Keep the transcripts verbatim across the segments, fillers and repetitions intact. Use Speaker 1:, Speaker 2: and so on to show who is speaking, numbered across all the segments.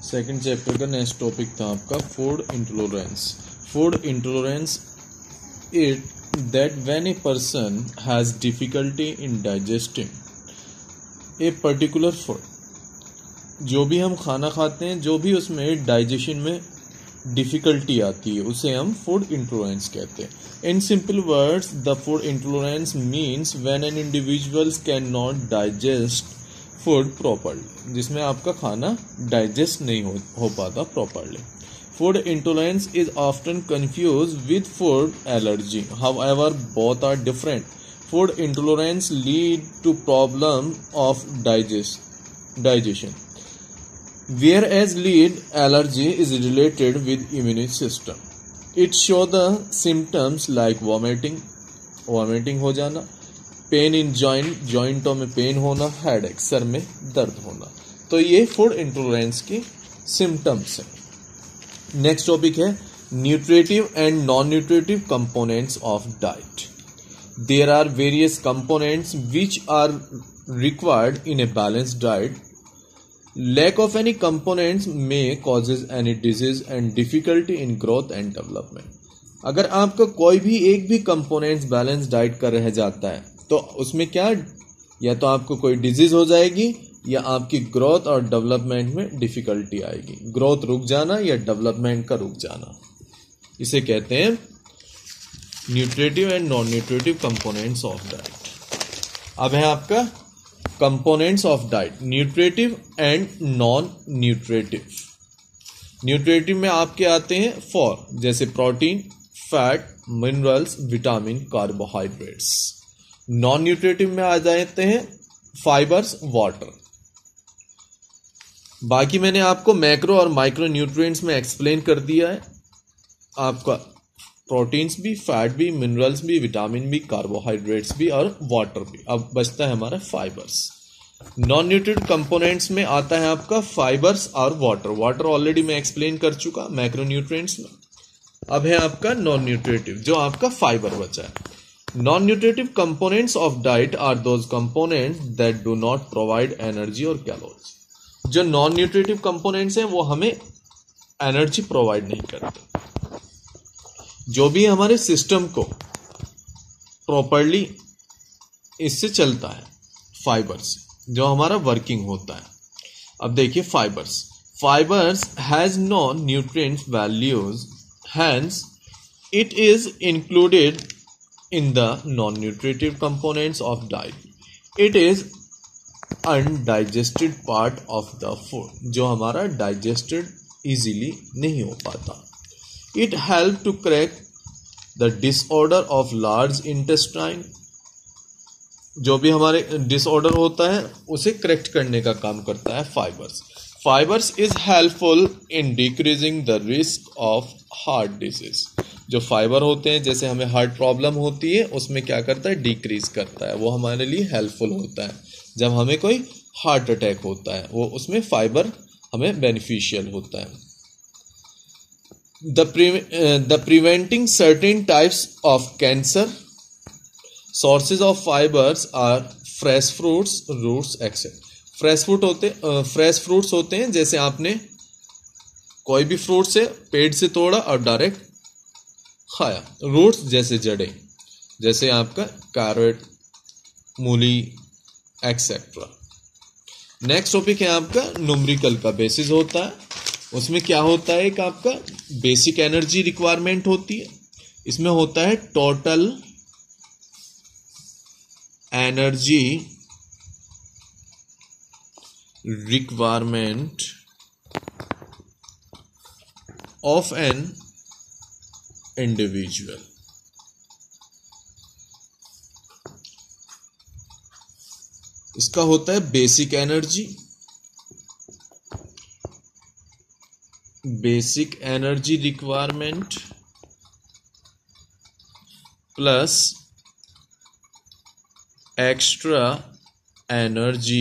Speaker 1: Second chapter का next topic था आपका food intolerance. Food intolerance it that when a person has difficulty in digesting a particular food, जो भी हम खाना खाते हैं जो भी उसमें डाइजेशन में डिफिकल्टी आती है उसे हम फूड इंटॉलरेंस कहते हैं। In simple words the food intolerance means when an individuals can not digest food properly, जिसमें आपका खाना डाइजेस्ट नहीं हो, हो पाता properly. Food intolerance is often confuse with food allergy, however both are different. Food intolerance lead to problem of digest digestion, whereas lead allergy is related with immune system. It show the symptoms like vomiting, vomiting हो जाना, pain in joint, जॉइंटों में pen होना, headache, sir में दर्द होना। तो ये food intolerance की सिम्टम्स हैं। नेक्स्ट टॉपिक है nutritive and non nutritive components of diet. There are various components which are required in a balanced diet. Lack of any components may causes any disease and difficulty in growth and development. अगर आपका कोई भी एक भी components balance diet का रह जाता है तो उसमें क्या, या तो आपको कोई डिजीज हो जाएगी या आपकी ग्रोथ और डेवलपमेंट में डिफिकल्टी आएगी। ग्रोथ रुक जाना या डेवलपमेंट का रुक जाना, इसे कहते हैं nutritive and non nutritive components of diet. अब है आपका components of diet, nutritive and non nutritive. Nutritive में आपके आते हैं फोर, जैसे protein, fat, minerals, vitamin, carbohydrates. Non nutritive में आ जाते हैं फाइबर्स, वाटर। बाकी मैंने आपको मैक्रो और माइक्रो न्यूट्रिएंट्स में एक्सप्लेन कर दिया है। आपका प्रोटीन्स भी, फैट भी, मिनरल्स भी, विटामिन भी, कार्बोहाइड्रेट्स भी और वाटर भी। अब बचता है हमारा फाइबर्स। नॉन न्यूट्रिटिव कंपोनेंट्स में आता है आपका फाइबर्स और वाटर। वाटर ऑलरेडी मैं एक्सप्लेन कर चुका मैक्रो न्यूट्रिएंट्स में। अब है आपका नॉन न्यूट्रिटिव, जो आपका फाइबर बचा है। Non nutritive components of diet are those components that do not provide energy और कैलोरीज। जो नॉन न्यूट्रिटिव कंपोनेंट्स हैं वो हमें एनर्जी प्रोवाइड नहीं करते। जो भी हमारे सिस्टम को प्रॉपरली इससे चलता है, फाइबर्स, जो हमारा वर्किंग होता है। अब देखिए fibres fibres has no nutrient values, hence it is included in the non nutritive components of diet. It is undigested part of the food, जो हमारा डाइजेस्टेड इजीली नहीं हो पाता। It help to correct the disorder of large intestine. जो भी हमारे disorder होता है उसे करेक्ट करने का काम करता है fibres. Fibres is helpful in decreasing the risk of heart disease. जो फाइबर होते हैं, जैसे हमें हार्ट प्रॉब्लम होती है, उसमें क्या करता है, डिक्रीज करता है। वो हमारे लिए हेल्पफुल होता है। जब हमें कोई हार्ट अटैक होता है, वो उसमें फाइबर हमें बेनिफिशियल होता है। The, pre, uh, the preventing certain types of cancer. Sources of fibers are fresh fruits, roots, et cetera. Fresh fruit होते फ्रेश फ्रूट्स होते हैं, जैसे आपने कोई भी फ्रूट से पेड़ से तोड़ा और डायरेक्ट खाया। रूट्स जैसे जड़ें, जैसे आपका कैरेट, मूली, एक्सेट्रा। नेक्स्ट टॉपिक है आपका न्यूमेरिकल का बेसिस होता है। उसमें क्या होता है, एक आपका बेसिक एनर्जी रिक्वायरमेंट होती है। इसमें होता है total energy requirement of an individual. इसका होता है basic energy, basic energy requirement plus extra energy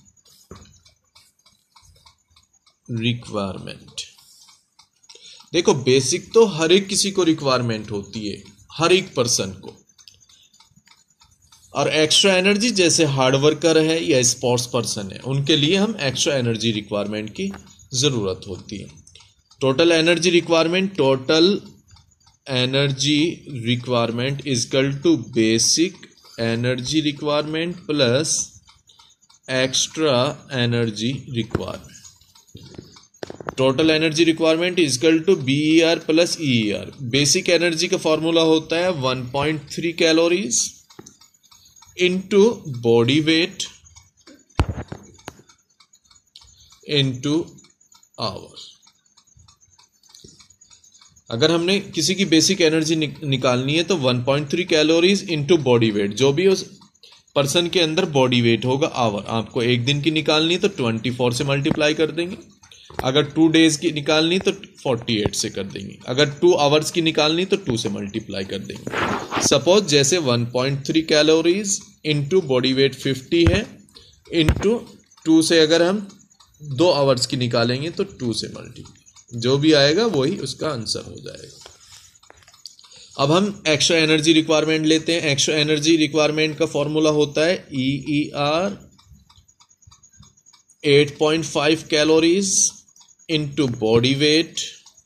Speaker 1: requirement. देखो बेसिक तो हर एक किसी को रिक्वायरमेंट होती है, हर एक पर्सन को। और एक्स्ट्रा एनर्जी जैसे हार्ड वर्कर है या स्पोर्ट्स पर्सन है, उनके लिए हम एक्स्ट्रा एनर्जी रिक्वायरमेंट की ज़रूरत होती है। Total energy requirement, total energy requirement is equal to basic energy requirement plus extra energy requirement. Total energy requirement is equal to B E R plus E E R. Basic energy का formula होता है one point three calories into body weight into hour. अगर हमने किसी की basic energy निकालनी है तो one point three calories into body weight, जो भी उस पर्सन के अंदर बॉडी वेट होगा आवर। आपको एक दिन की निकालनी तो ट्वेंटी फोर से मल्टीप्लाई कर देंगे, अगर टू डेज की निकालनी तो फोर्टी एट से कर देंगे, अगर टू आवर्स की निकालनी तो टू से मल्टीप्लाई कर देंगे। सपोज जैसे one point three calories into body weight fifty है, इंटू टू से अगर हम दो आवर्स की निकालेंगे तो टू से मल्टीप्लाई, जो भी आएगा वही उसका आंसर हो जाएगा। अब हम एक्स्ट्रा एनर्जी रिक्वायरमेंट लेते हैं। एक्स्ट्रा एनर्जी रिक्वायरमेंट का फॉर्मूला होता है E E R eight point five calories into body weight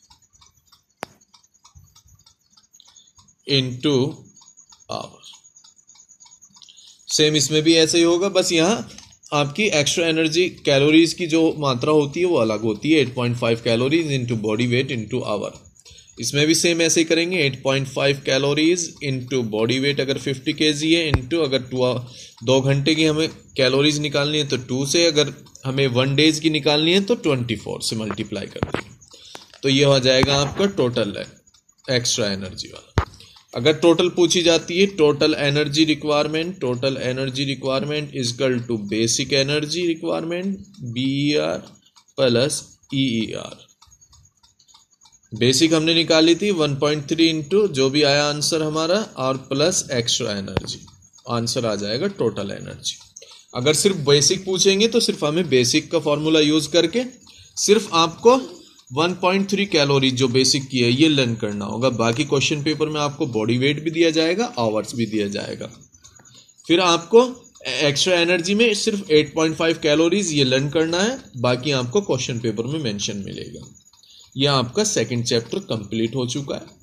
Speaker 1: into hour. Same इसमें भी ऐसे ही होगा, बस यहां आपकी एक्स्ट्रा एनर्जी कैलोरीज की जो मात्रा होती है वो अलग होती है, eight point five calories into body weight into hour. इसमें भी सेम ऐसे ही करेंगे, eight point five calories into body weight अगर फिफ्टी केजी है, इंटू अगर टू दो घंटे की हमें कैलोरीज निकालनी है तो टू से, अगर हमें वन डेज की निकालनी है तो ट्वेंटी फोर से मल्टीप्लाई कर देंगे। तो ये हो जाएगा आपका टोटल एक्स्ट्रा एनर्जी वाला। अगर टोटल पूछी जाती है, total energy requirement, total energy requirement is equal to basic energy requirement B E R plus E E R. Basic हमने निकाली थी वन पॉइंट थ्री इंटू जो भी आया आंसर हमारा, और प्लस एक्स्ट्रा एनर्जी, आंसर आ जाएगा टोटल एनर्जी। अगर सिर्फ बेसिक पूछेंगे तो सिर्फ हमें बेसिक का फॉर्मूला यूज करके सिर्फ आपको वन पॉइंट थ्री कैलोरी जो बेसिक की है ये लर्न करना होगा। बाकी क्वेश्चन पेपर में आपको बॉडी वेट भी दिया जाएगा, आवर्स भी दिया जाएगा। फिर आपको एक्स्ट्रा एनर्जी में सिर्फ एट पॉइंट फाइव कैलोरीज ये लर्न करना है, बाकी आपको क्वेश्चन पेपर में मेंशन मिलेगा। यह आपका सेकंड चैप्टर कंप्लीट हो चुका है।